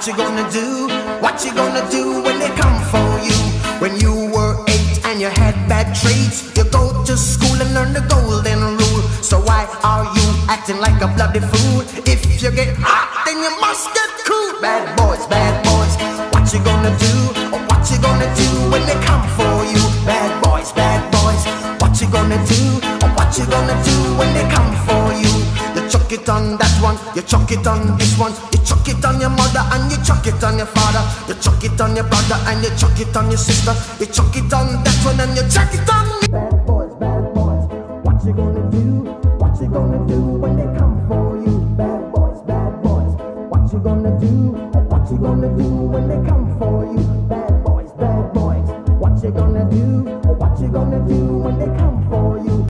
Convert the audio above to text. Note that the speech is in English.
What you gonna do? What you gonna do when they come for you? When you were 8 and you had bad traits, you go to school and learn the golden rule. So why are you acting like a bloody fool? If you get hot, then you must get cool. Bad boys, what you gonna do? What you gonna do when they come for you? Bad boys, what you gonna do? What you gonna do when they come for you? You chuck it on that one, you chuck it on this one, you chuck it on your mother and you chuck it on your father, you chuck it on your brother and you chuck it on your sister, you chuck it on that one and you chuck it on me. Bad boys, what you gonna do? What you gonna do when they come for you? Bad boys, what you gonna do? What you gonna do when they come for you? Bad boys, what you gonna do? What you gonna do when they come for you?